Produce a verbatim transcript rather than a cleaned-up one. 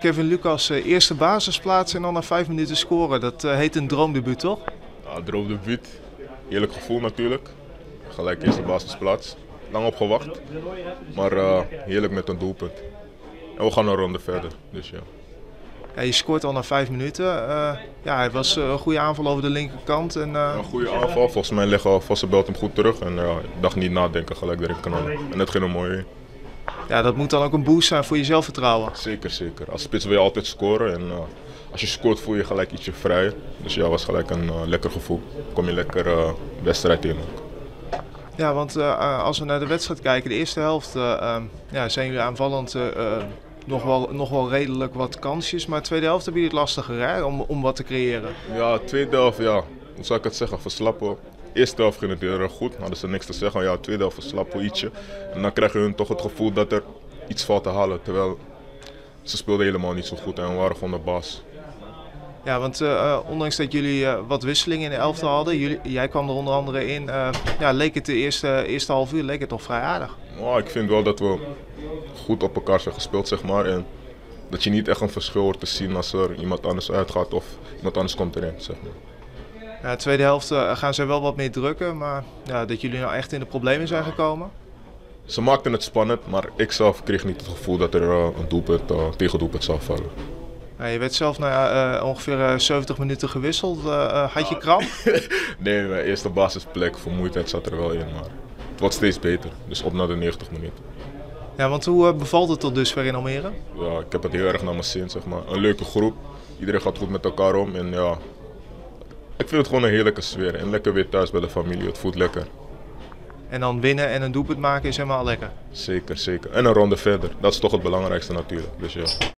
Kevin Lucas, eerste basisplaats en dan na vijf minuten scoren. Dat heet een droomdebuut, toch? Ja, droomdebuut. Heerlijk gevoel natuurlijk. Gelijk eerste basisplaats. Lang op gewacht, maar uh, heerlijk met een doelpunt. En we gaan een ronde verder, dus ja. Ja, je scoort al na vijf minuten. Uh, ja, het was een goede aanval over de linkerkant. En, uh... Een goede aanval, volgens mij leggen Vossenbelt hem goed terug. En uh, ik dacht niet nadenken, gelijk erin knallen. En het ging er mooi in. Ja, dat moet dan ook een boost zijn voor je zelfvertrouwen. Zeker, zeker. Als spits wil je altijd scoren. En uh, als je scoort voel je gelijk ietsje vrijer. Dus ja, was gelijk een uh, lekker gevoel. Kom je lekker uh, wedstrijd in ook. Ja, want uh, als we naar de wedstrijd kijken, de eerste helft uh, uh, ja, zijn jullie aanvallend uh, nog, wel, nog wel redelijk wat kansjes. Maar de tweede helft heb je het lastiger hè, om, om wat te creëren. Ja, de tweede helft, ja, hoe zou ik het zeggen, verslappen. De eerste helft ging het heel erg goed, hadden ze niks te zeggen. Ja, de tweede helft verslappen ietsje. En dan krijg je hun toch het gevoel dat er iets valt te halen. Terwijl ze speelden helemaal niet zo goed en we waren gewoon de baas. Ja, want uh, ondanks dat jullie uh, wat wisselingen in de elftal hadden, jullie, jij kwam er onder andere in, uh, ja, leek het de eerste, eerste half uur leek het toch vrij aardig? Nou, ik vind wel dat we goed op elkaar zijn gespeeld, zeg maar. En dat je niet echt een verschil hoort te zien als er iemand anders uitgaat of iemand anders komt erin, zeg maar. Ja, de tweede helft uh, gaan ze wel wat meer drukken, maar ja, dat jullie nou echt in de problemen zijn gekomen? Ze maakten het spannend, maar ik zelf kreeg niet het gevoel dat er uh, een doelpunt, uh, tegendoelpunt zou vallen. Ja, je werd zelf na uh, ongeveer uh, zeventig minuten gewisseld. Uh, had je kramp? Nee, mijn eerste basisplek, vermoeidheid zat er wel in, maar het wordt steeds beter. Dus op naar de negentig minuten. Ja, want hoe uh, bevalt het tot dusver in Almere? Ja, ik heb het heel erg naar mijn zin, zeg maar. Een leuke groep, iedereen gaat goed met elkaar om en ja, ik vind het gewoon een heerlijke sfeer. En lekker weer thuis bij de familie, het voelt lekker. En dan winnen en een doelpunt maken is helemaal lekker? Zeker, zeker. En een ronde verder, dat is toch het belangrijkste natuurlijk, dus ja.